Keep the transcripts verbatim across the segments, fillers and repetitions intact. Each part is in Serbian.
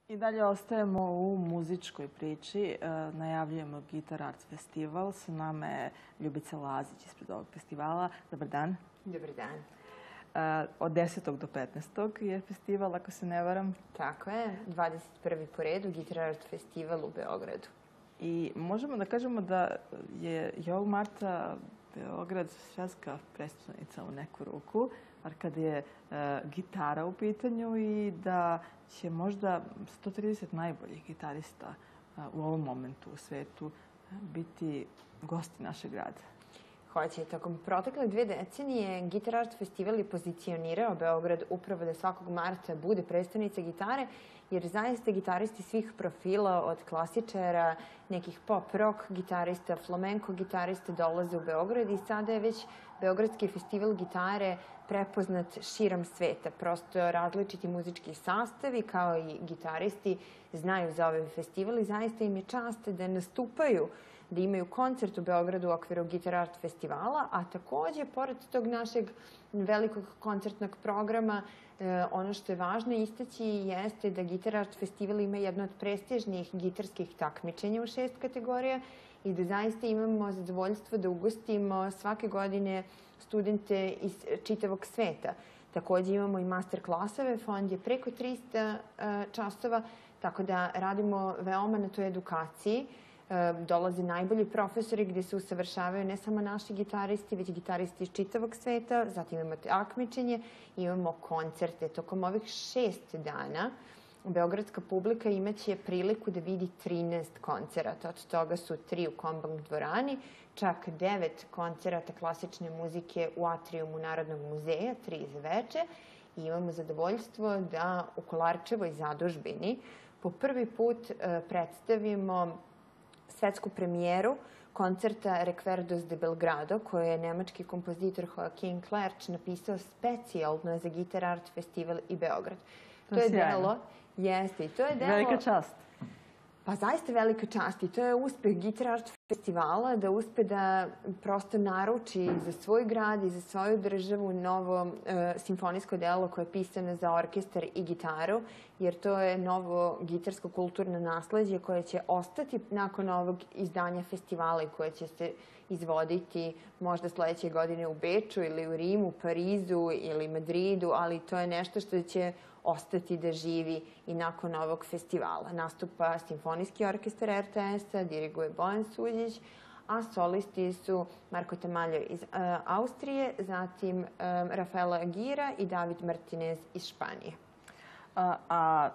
I dalje ostajemo u muzičkoj priči. Najavljujemo Guitar Arts festival. Sa nama je Ljubica Lazić ispred ovog festivala. Dobar dan. Dobar dan. Od desetog do petnaestog je festival, ako se ne varam. Tako je. dvadeset prvi po redu Guitar Arts festival u Beogradu. I možemo da kažemo da je i ovog marta Beograd svetska prestonica u neku ruku, ar kada je gitara u pitanju i da će možda sto trideset najboljih gitarista u ovom momentu u svetu biti gosti našeg grada. Hoće. Tokom protekle dve decenije Guitar Arts festival je pozicionirao Beograd upravo da svakog marta bude prestonica gitare, jer zaista gitaristi svih profila, od klasičara, nekih pop rock gitarista, flamenco gitarista dolaze u Beograd i sada je već Beogradski festival gitare prepoznat širom sveta. Prosto različiti muzički sastavi kao i gitaristi znaju za ovaj festival i zaista im je čast da nastupaju, da imaju koncert u Beogradu u okviru Guitar Arts festivala, a također, pored tog našeg velikog koncertnog programa, ono što je važno istaći jeste da Guitar Arts festival ima jedno od prestižnijih gitarskih takmičenja u šest kategorija i da zaista imamo zadovoljstvo da ugostimo svake godine studente iz čitavog sveta. Također imamo i master klasove, fond je preko trista časova, tako da radimo veoma na toj edukaciji. Dolaze najbolji profesori gdje se usavršavaju ne samo naši gitaristi, već gitaristi iz čitavog sveta. Zatim imamo takmičenje, imamo koncerte. Tokom ovih šest dana beogradska publika imaće priliku da vidi trinaest koncerata. Od toga su tri u Kombank dvorani, čak devet koncerata klasične muzike u atrijumu Narodnog muzeja, tri za veče. I imamo zadovoljstvo da u Kolarčevoj zadužbini po prvi put predstavimo svetsku premijeru koncerta Recuerdos de Belgrado, koje je nemački kompozitor Joachim Klerč napisao specijalno za Guitar Arts festival i Beograd. To je sjajno. Jeste, i to je delo... Velika čast. Pa zaista velika čast i to je uspeh Guitar Arts festivala da uspe da prosto naruči za svoj grad i za svoju državu novo simfonijsko delo koje je pisano za orkestar i gitaru, jer to je novo gitarsko kulturno nasleđe koje će ostati nakon ovog izdanja festivala i koje će se izvoditi možda sljedeće godine u Beču ili u Rimu, Parizu ili Madridu, ali to je nešto što će ostati da živi i nakon ovog festivala. Nastupa Simfonijski orkestar R T S-a, diriguje Bojan Suđić, a solisti su Marko Tamaljo iz Austrije, zatim Rafaela Agira i David Martinez iz Španije. A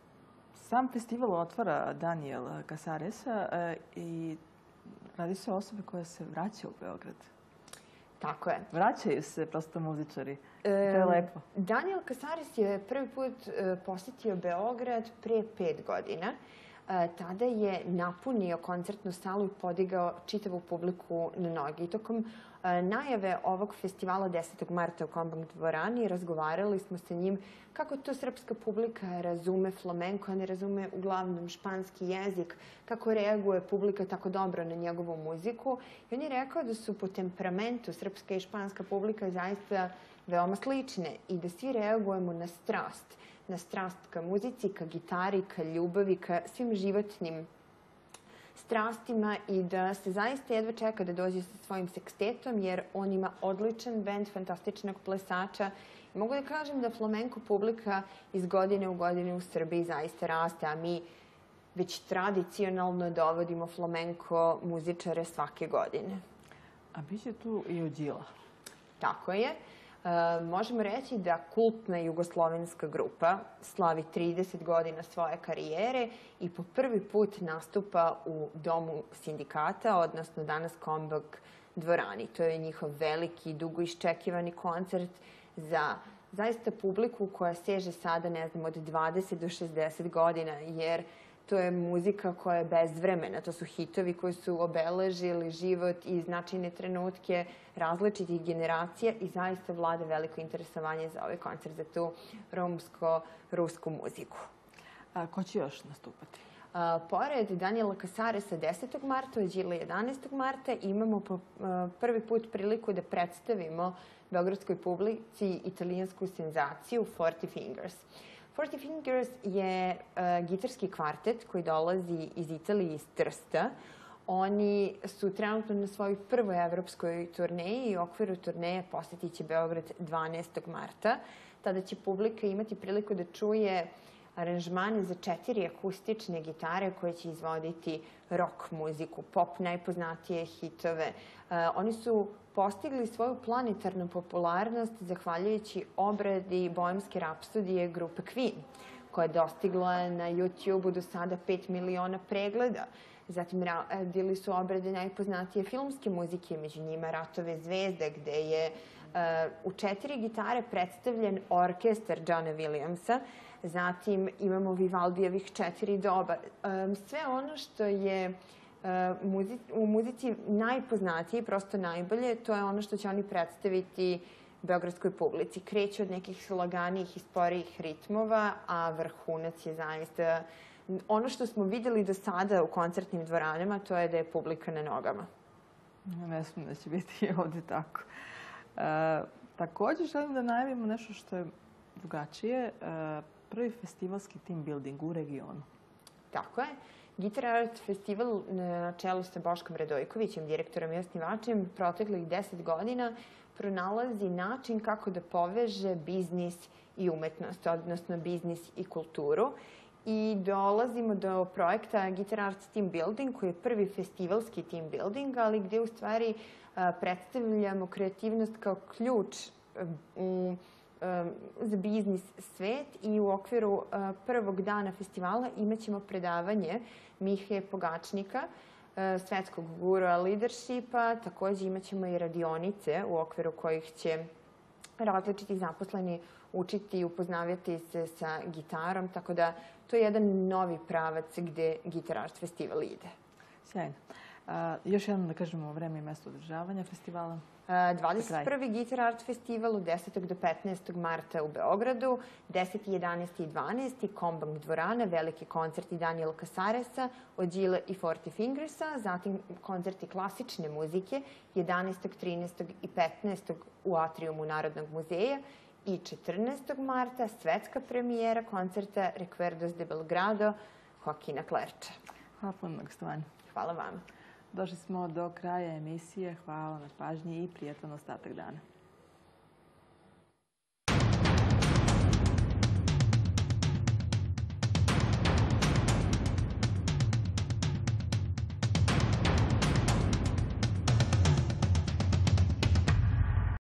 sam festival otvara Daniel Casares i radi se o osobi koja se vraća u Beograd. Tako je. Vraćaju se prosto muzičari. To je lepo. Daniel Casares je prvi put posjetio Beograd pre pet godina. Tada je napunio koncertnu salu i podigao čitavu publiku na noge. I tokom najave ovog festivala desetog marta u Kombank dvorani razgovarali smo sa njim kako to srpska publika razume flamenko, a ne razume uglavnom španski jezik, kako reaguje publika tako dobro na njegovu muziku. I on je rekao da su po temperamentu srpska i španska publika zaista veoma slične i da svi reagujemo na strast. Na strast ka muzici, ka gitari, ka ljubavi, ka svim životnim strastima i da se zaista jedva čeka da dođe sa svojim sekstetom, jer on ima odličan bend, fantastičnog plesača. I mogu da kažem da flamenko publika iz godine u godine u Srbiji zaista raste, a mi već tradicionalno dovodimo flamenko muzičare svake godine. A bit će tu i Odila. Tako je. Možemo reći da kultna jugoslovenska grupa slavi trideset godina svoje karijere i po prvi put nastupa u Domu sindikata, odnosno danas Kombank dvorani. To je njihov veliki, dugo iščekivani koncert za zaista publiku koja seže sada, ne znam, od dvadeset do šezdeset godina, jer to je muzika koja je bez vremena. To su hitovi koji su obeležili život i značajne trenutke različitih generacija i zaista vlada veliko interesovanje za ovaj koncert, za tu romsko-rusku muziku. A ko će još nastupati? Pored Daniela Casaresa desetog marta, Odila jedanaestog marta, imamo po prvi put priliku da predstavimo beogradskoj publici italijansku senzaciju Forty Fingers. Forty Fingers je uh, gitarski kvartet koji dolazi iz Italije, iz Trsta. Oni su trenutno na svojoj prvoj evropskoj turneji i u okviru turneje posjetit će Beograd dvanaestog marta. Tada će publika imati priliku da čuje aranžmane za četiri akustične gitare koje će izvoditi rock muziku, pop, najpoznatije hitove. Uh, oni su postigli svoju planetarnu popularnost zahvaljujući obradi Bohemske rapsodije grupe Queen, koja je dostigla na YouTube-u do sada pet miliona pregleda. Zatim radili su obrade najpoznatije filmske muzike, među njima Ratove zvezde, gde je uh, u četiri gitare predstavljen orkestar Johna Williamsa. Zatim imamo Vivaldijevih četiri doba. Um, sve ono što je u muzici najpoznatiji, prosto najbolje, to je ono što će oni predstaviti beogradskoj publici. Kreće od nekih laganijih i sporijih ritmova, a vrhunac je zaista ono što smo videli do sada u koncertnim dvoranama, to je da je publika na nogama. Ne smijem da će biti ovdje tako. E, također želim da najavimo nešto što je drugačije. E, prvi festivalski team building u regionu. Tako je. Guitar Art Festival na čelu sa Boškom Radojkovićem, direktorom i osnivačem, proteklih deset godina pronalazi način kako da poveže biznis i umetnost, odnosno biznis i kulturu. I dolazimo do projekta Guitar Art Team Building, koji je prvi festivalski team building, ali gde u stvari predstavljamo kreativnost kao ključ u za biznis svet i u okviru prvog dana festivala imat ćemo predavanje Mihe Pogačnika, svetskog gurua leadershipa. Također imat ćemo i radionice u okviru kojih će različiti zaposleni učiti i upoznavati se sa gitarom, tako da to je jedan novi pravac gde Guitar Art Festival ide. Sjajno. Još jednom da kažemo vreme i mesto održavanja festivala. dvadeset prvi Guitar Art Festival od desetog do petnaestog marta u Beogradu, deseti, jedanaesti i dvanaesti Kombank dvorana, veliki koncerti Daniela Casaresa, Ođile i Forty Fingersa, zatim koncerti klasične muzike jedanaestog, trinaestog i petnaestog u atrijumu Narodnog muzeja i četrnaestog marta svetska premijera koncerta Recuerdos de Belgrado Joaquina Clerča. Hvala puno na gostovanju. Hvala vama. Došli smo do kraja emisije. Hvala na pažnji i prijatan ostatak dana.